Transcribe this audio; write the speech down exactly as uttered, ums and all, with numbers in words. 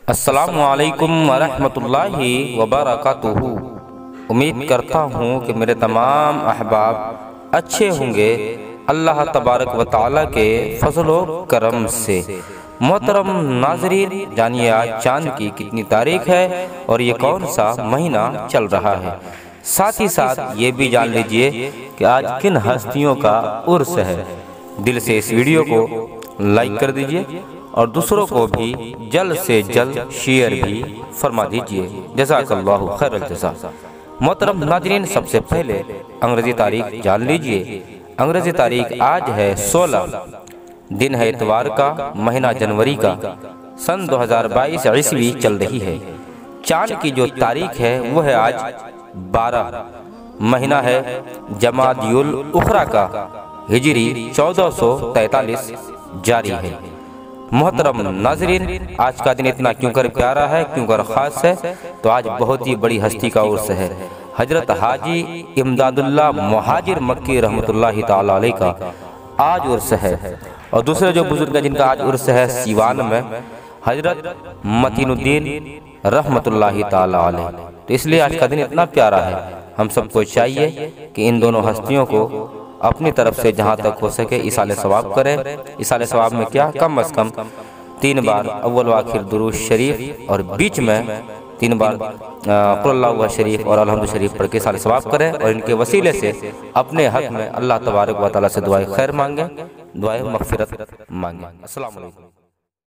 अस्सलामु अलैकुम वरहमतुल्लाहि वबरकातुहू। उम्मीद करता हूँ कि मेरे तमाम अहबाब अच्छे होंगे अल्लाह तबारक व तआला के फजलो करम से। मोहतरम नाजरीन, जानिए आज चांद की कितनी तारीख है और ये कौन सा महीना चल रहा है। साथ ही साथ ये भी जान लीजिए कि आज किन हस्तियों का उर्स है। दिल से इस वीडियो को लाइक कर दीजिए और दूसरों को भी जल्द से जल्द शेयर भी फरमा दीजिए। जज़ाकल्लाहु खैरल जज़ा। मोहतरम नाज़रीन, सबसे पहले अंग्रेजी तारीख जान लीजिए। अंग्रेजी तारीख आज है सोलह, दिन है इतवार का, महीना जनवरी का, सन दो हज़ार बाईस ईस्वी चल रही है। चांद की जो तारीख है वो है आज बारह, महीना है जमादियुल उखरा का, हिजरी चौदह सौ तैतालीस जारी है। मोहतरम नाजरीन, आज का दिन इतना क्यों कर प्यारा है, क्यों कर ख़ास है, तो आज बहुत ही बड़ी हस्ती का उर्स है। हजरत हाजी इमदादुल्लाह मुहाजिर मक्की रहमतुल्लाहि ताला अलैह का आज उर्स है। और दूसरे जो बुजुर्ग जिनका आज उर्स है सीवान में, हजरत मतीनुद्दीन रहमतुल्लाहि ताला अलैह। तो इसलिए आज का दिन इतना प्यारा है। हम सबको चाहिए कि इन दोनों हस्तियों को अपनी तरफ से जहाँ तक हो सके इसाले सवाब करें। इसाले सवाब में क्या, कम अज़ कम तीन बार अव्वल व आखिर दुरूद शरीफ और बीच में तीन बार क़ुल अल्लाहु शरीफ और अलहम्दु शरीफ पढ़ के इसाले सवाब करें और इनके वसीले से अपने हक़ में अल्लाह तबारक व तआला से दुआए खैर मांगें, दुआए मग़फ़िरत मांगें। अस्सलामु अलैकुम।